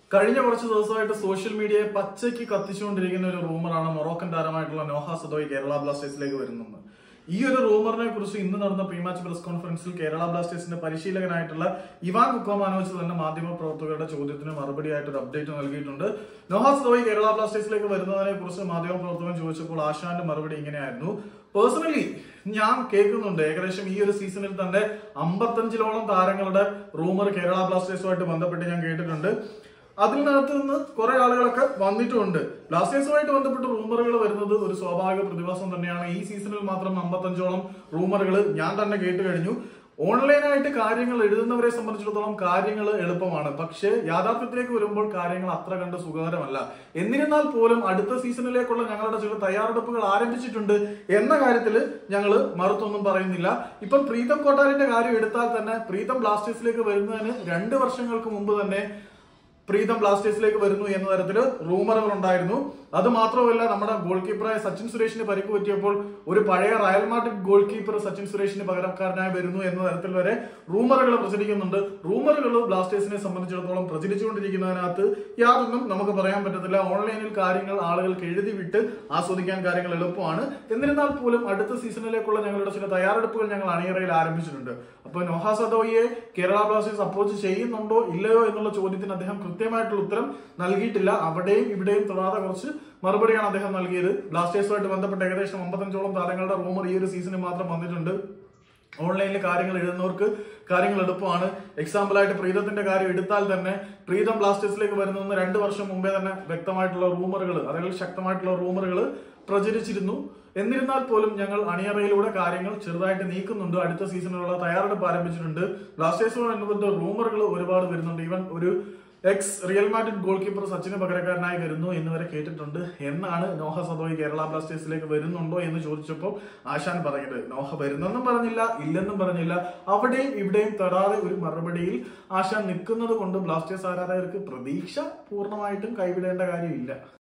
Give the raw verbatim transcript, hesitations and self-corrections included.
കഴിഞ്ഞ കുറച്ച് ദിവസമായിട്ട് സോഷ്യൽ മീഡിയയെ പച്ചയ്ക്ക് കത്തിച്ചുകൊണ്ടിരിക്കുന്ന ഒരു റൂമറാണ് മൊറോക്കൻ താരമായിട്ടുള്ള നോഹ സദോയി കേരള ബ്ലാസ്റ്റേഴ്സിലേക്ക് വരുന്നത്. ഈ ഒരു റൂമറിനെ കുറിച്ച് ഇന്ന് നടന്ന പ്രീ മാച്ച് പ്രസ് കോൺഫറൻസിൽ കേരള ബ്ലാസ്റ്റേഴ്സിന്റെ പരിശീലകനായിട്ടുള്ള ഇവാൻ കുക്കോമാനോവിച്ച് തന്നെ മാധ്യമ പ്രവർത്തകരുടെ ചോദ്യത്തിന് മറുപടിയായിട്ട് ഒരു അപ്ഡേറ്റ് നൽകിയിട്ടുണ്ട്. നോഹ സദോയി കേരള ബ്ലാസ്റ്റേഴ്സിലേക്ക് വരുന്നതിനെ കുറിച്ച് മാധ്യമ പ്രവർത്തകൻ ചോദിച്ചപ്പോൾ ആശാന്റെ മറുപടി ഇങ്ങനെയായിരുന്നു. പേഴ്സണലി ഞാൻ കേൾക്കുന്നുണ്ട്, ഏകദേശം ഈ ഒരു സീസണിൽ തന്നെ അമ്പത്തഞ്ചിലോളം താരങ്ങളുടെ റൂമർ കേരള ബ്ലാസ്റ്റേഴ്സുമായിട്ട് ബന്ധപ്പെട്ട് ഞാൻ കേട്ടിട്ടുണ്ട്. അതിനകത്ത് നിന്ന് കുറെ ആളുകളൊക്കെ വന്നിട്ടുമുണ്ട്. ബ്ലാസ്റ്റേഴ്സുമായിട്ട് ബന്ധപ്പെട്ട് റൂമറുകൾ വരുന്നത് ഒരു സ്വാഭാവിക പ്രതിഭാസം തന്നെയാണ്. ഈ സീസണിൽ മാത്രം അമ്പത്തഞ്ചോളം റൂമറുകൾ ഞാൻ തന്നെ കേട്ട് കഴിഞ്ഞു. ഓൺലൈനായിട്ട് കാര്യങ്ങൾ എഴുതുന്നവരെ സംബന്ധിച്ചിടത്തോളം കാര്യങ്ങൾ എളുപ്പമാണ്, പക്ഷേ യാഥാർത്ഥ്യത്തിലേക്ക് വരുമ്പോൾ കാര്യങ്ങൾ അത്ര കണ്ട് സുഖകരമല്ല. എന്നിരുന്നാൽ പോലും അടുത്ത സീസണിലേക്കുള്ള ഞങ്ങളുടെ ചില തയ്യാറെടുപ്പുകൾ ആരംഭിച്ചിട്ടുണ്ട് എന്ന കാര്യത്തിൽ ഞങ്ങൾ മറുത്തൊന്നും പറയുന്നില്ല. ഇപ്പം പ്രീതം കോട്ടാലിന്റെ കാര്യം എടുത്താൽ തന്നെ പ്രീതം ബ്ലാസ്റ്റേഴ്സിലേക്ക് വരുന്നതിന് രണ്ട് വർഷങ്ങൾക്ക് മുമ്പ് തന്നെ പ്രീതം ബ്ലാസ്റ്റേഴ്സിലേക്ക് വരുന്നു എന്ന തരത്തില് റൂമറുകൾ ഉണ്ടായിരുന്നു. അത് മാത്രമല്ല, നമ്മുടെ ഗോൾ കീപ്പറായ സച്ചിൻ സുരേഷിന് പരിക്ക് പറ്റിയപ്പോൾ ഒരു പഴയ Real Madrid goalkeeper Sachin സുരേഷിന് പകരക്കാരനായി വരുന്നു എന്ന തരത്തിൽ വരെ റൂമറുകൾ പ്രചരിക്കുന്നുണ്ട്. റൂമറുകൾ ബ്ലാസ്റ്റേഴ്സിനെ സംബന്ധിച്ചിടത്തോളം പ്രചരിച്ചുകൊണ്ടിരിക്കുന്നതിനകത്ത് യാതൊന്നും നമുക്ക് പറയാൻ പറ്റത്തില്ല. ഓൺലൈനിൽ കാര്യങ്ങൾ ആളുകൾക്ക് എഴുതി വിട്ട് ആസ്വദിക്കാൻ കാര്യങ്ങൾ എളുപ്പമാണ്. എന്നിരുന്നാൽ പോലും അടുത്ത സീസണിലേക്കുള്ള ഞങ്ങളുടെ ചില തയ്യാറെടുപ്പുകൾ ഞങ്ങൾ അണിയറയിൽ ആരംഭിച്ചിട്ടുണ്ട്. അപ്പൊ നോഹ സദോയിയെ കേരള ബ്ലാസ്റ്റേഴ്സ് അപ്രോച്ച് ചെയ്യുന്നുണ്ടോ ഇല്ലയോ എന്നുള്ള ചോദ്യത്തിന് അദ്ദേഹം കൃത്യമായിട്ടുള്ള ഉത്തരം നൽകിയിട്ടില്ല. അവിടെയും ഇവിടെയും തൊടാതെ കുറച്ച് മറുപടിയാണ് അദ്ദേഹം നൽകിയത്. ബ്ലാസ്റ്റേഴ്സുമായിട്ട് ബന്ധപ്പെട്ട ഏകദേശം അമ്പത്തഞ്ചോളം താരങ്ങളുടെ റൂമർ ഈ ഒരു സീസണിൽ മാത്രം വന്നിട്ടുണ്ട്. ഓൺലൈനിൽ കാര്യങ്ങൾ എഴുതുന്നവർക്ക് കാര്യങ്ങൾ എളുപ്പമാണ്. എക്സാമ്പിൾ ആയിട്ട് പ്രീതത്തിന്റെ കാര്യം എടുത്താൽ തന്നെ പ്രീതം ബ്ലാസ്റ്റേഴ്സിലേക്ക് വരുന്നതെന്ന് രണ്ട് വർഷം മുമ്പേ തന്നെ വ്യക്തമായിട്ടുള്ള റൂമറുകൾ, അല്ലെങ്കിൽ ശക്തമായിട്ടുള്ള റൂമറുകൾ പ്രചരിച്ചിരുന്നു. എന്നിരുന്നാൽ പോലും ഞങ്ങൾ അണിയറയിലൂടെ കാര്യങ്ങൾ ചെറുതായിട്ട് നീക്കുന്നുണ്ട്. അടുത്ത സീസണിലുള്ള തയ്യാറെടുപ്പ് ആരംഭിച്ചിട്ടുണ്ട്. ബ്ലാസ്റ്റേഴ്സുമായിട്ട് റൂമറുകൾ ഒരുപാട് വരുന്നുണ്ട്. ഈവൻ ഒരു ex Real Madrid goalkeeper സച്ചിന് പകരക്കാരനായി വരുന്നു എന്ന് വരെ കേട്ടിട്ടുണ്ട് എന്നാണ് നോഹ സദോയി കേരള ബ്ലാസ്റ്റേഴ്സിലേക്ക് വരുന്നുണ്ടോ എന്ന് ചോദിച്ചപ്പോൾ ആശാൻ പറയുന്നത്. നോഹ വരുന്നെന്നും പറഞ്ഞില്ല, ഇല്ലെന്നും പറഞ്ഞില്ല. അവിടെയും ഇവിടെയും തൊടാതെ ഒരു മറുപടിയിൽ ആശാൻ നിൽക്കുന്നത് കൊണ്ട് ബ്ലാസ്റ്റേഴ്സ് ആരാധകർക്ക് പ്രതീക്ഷ പൂർണ്ണമായിട്ടും കൈവിടേണ്ട കാര്യമില്ല.